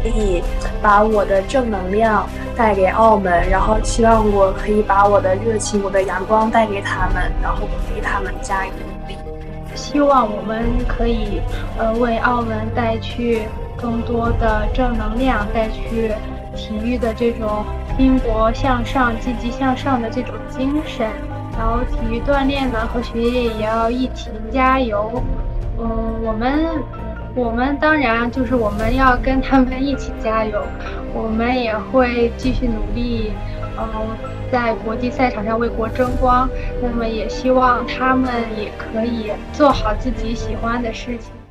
力把我的正能量带给澳门，然后希望我可以把我的热情、我的阳光带给他们，然后鼓励他们加油努力。 希望我们可以为澳门带去更多的正能量，带去体育的这种拼搏向上、积极向上的这种精神。然后体育锻炼呢和学业也要一起加油。我们当然就是我们要跟他们一起加油，我们也会继续努力，在国际赛场上为国争光。那么也希望他们也可以做好自己喜欢的事情。